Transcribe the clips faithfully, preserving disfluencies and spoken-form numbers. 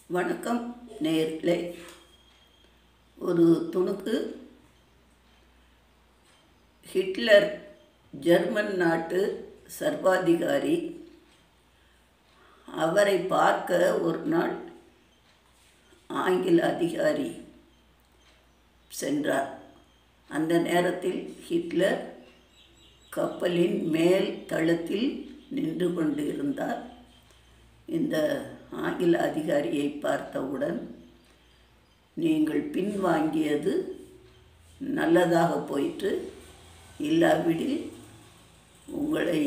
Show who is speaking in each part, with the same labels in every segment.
Speaker 1: வணக்கம் நேயர்களே. ஒரு துணுக்கு. ஹிட்லர் ஜெர்மன் நாட்டு சர்வாதிகாரி. அவரை பார்க்க ஒரு நாள் ஆங்கில அதிகாரி சென்றார். அந்த நேரத்தில் ஹிட்லர் கப்பலின் மேல் தளத்தில் நின்று கொண்டு இருந்தார். இந்த ஆங்கில அதிகாரியை பார்த்தவுடன், நீங்கள் பின்வாங்கியது நல்லதாக போயிற்று, இல்லாவிடில் உங்களை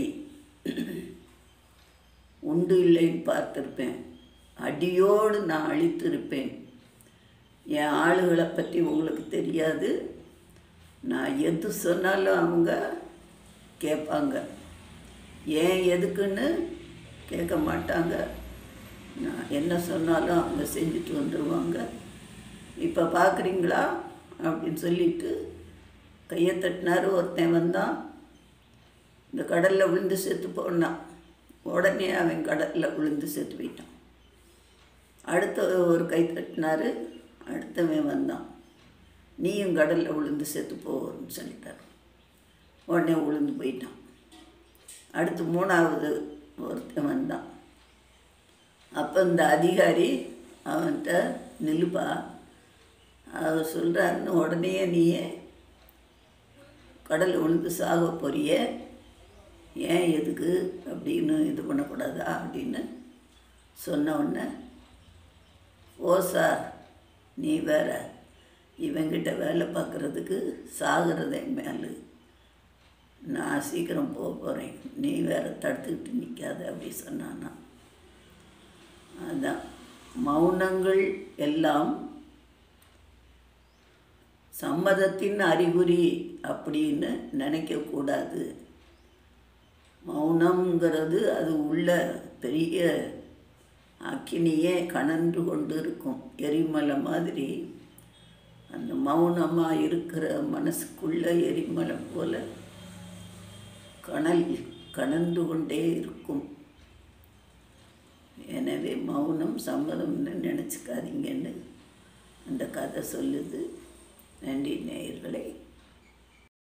Speaker 1: உண்டு இல்லைன்னு பார்த்துருப்பேன், அடியோடு நான் அழித்திருப்பேன். என் ஆளுகளை பற்றி உங்களுக்கு தெரியாது, நான் எது சொன்னாலும் அவங்க கேட்பாங்க, ஏன் எதுக்குன்னு கேட்க மாட்டாங்க. நான் என்ன சொன்னாலும் அவங்க செஞ்சுட்டு வந்துடுவாங்க. இப்போ பார்க்குறீங்களா அப்படின்னு சொல்லிட்டு கையை தட்டினார். ஒருத்தன் வந்தான், இந்த கடலில் விழுந்து செத்து போனான். உடனே அவன் கடலில் விழுந்து செத்து போயிட்டான். அடுத்த ஒரு கை தட்டினார், அடுத்தவன் வந்தான், நீயும் கடலில் விழுந்து செத்து போன்னு சொல்லிட்டார். உடனே விழுந்து போயிட்டான். அடுத்து மூணாவது ஒருத்தன் வந்தான். அப்போ இந்த அதிகாரி அவன்கிட்ட, நிலுப்பா, அவர் சொல்கிறாருன்னு உடனே நீயே கடல் விழுந்து சாக போறிய, ஏன் எதுக்கு அப்படின்னு இது பண்ணக்கூடாதா அப்படின்னு சொன்ன உடனே, ஓ சார், நீ வேற இவங்கிட்ட வேலை பார்க்குறதுக்கு சாகிறதே மேலு, நான் சீக்கிரம் போக போகிறேன், நீ வேற தடுத்துக்கிட்டு நிற்காத அப்படி சொன்னான்னா. அதான் மௌனங்கள் எல்லாம் சம்மதத்தின் அறிகுறி அப்படின்னு நினைக்கக்கூடாது. மௌனங்கிறது அது உள்ள பெரிய அக்கினியே கனன்று கொண்டு இருக்கும், எரிமலை மாதிரி. அந்த மௌனமாக இருக்கிற மனசுக்குள்ள எரிமலை போல கனல் கனந்து கொண்டே இருக்கும். எனவே மௌனம் சம்மதம்னு நினச்சிக்காதீங்கன்னு அந்த கதை சொல்லுது. நன்றி நேயர்களே.